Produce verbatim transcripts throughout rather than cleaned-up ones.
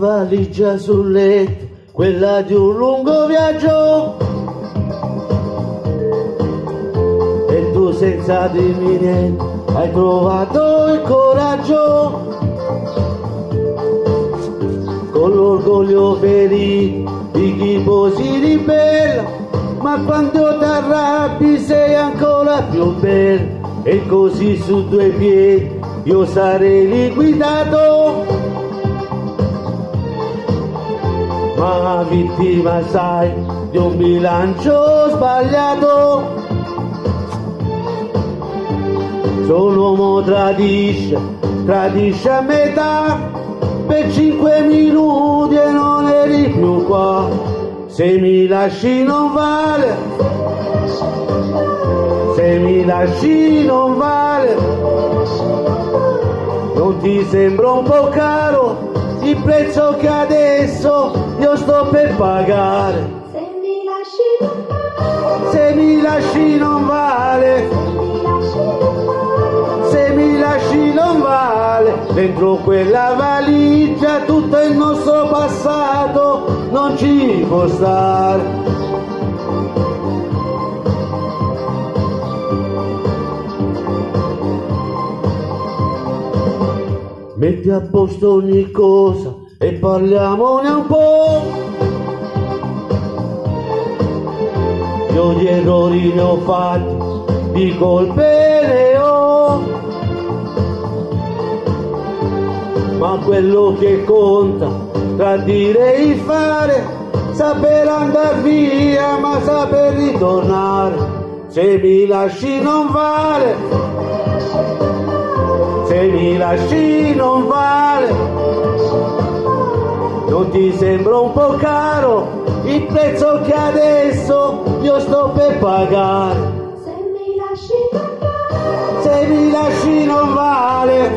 valigia sul letto, quella di un lungo viaggio, e tu senza dirmi niente hai trovato il coraggio, con l'orgoglio ferito di chi poi si ribella, ma quando ti arrabbi sei ancora più bella, e così su due piedi io sarei liquidato, ma vittima sai di un bilancio sbagliato. Se un uomo tradisce, tradisce a metà, per cinque minuti e non eri più qua. Se mi lasci non vale, se mi lasci non vale, non ti sembra un po' caro il prezzo che adesso io sto per pagare? Se mi lasci non vale, se mi lasci non vale, se mi lasci non vale, dentro quella valigia tutto il nostro passato non ci può stare. Metti a posto ogni cosa e parliamone un po'. Io gli errori ne ho fatti, di colpe ne ho, ma quello che conta tra dire e fare, saper andare via ma saper ritornare. Se mi lasci non vale, se mi lasci non vale, non ti sembra un po' caro il prezzo che adesso io sto per pagare? se mi lasci non vale, Se mi lasci non vale,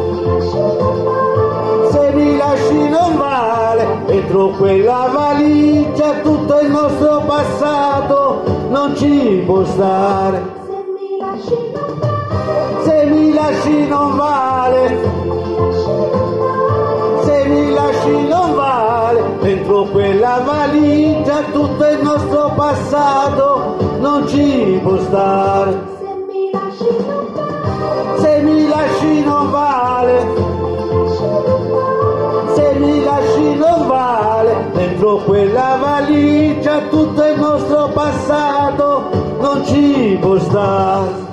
se mi lasci non vale, dentro quella valigia tutto il nostro passato non ci può stare. se mi lasci non vale, Se mi lasci non vale, se mi lasci non vale, dentro quella valigia tutto il nostro passato non ci può stare. se mi lasci non vale, Se mi lasci non vale, dentro quella valigia tutto il nostro passato non ci può stare.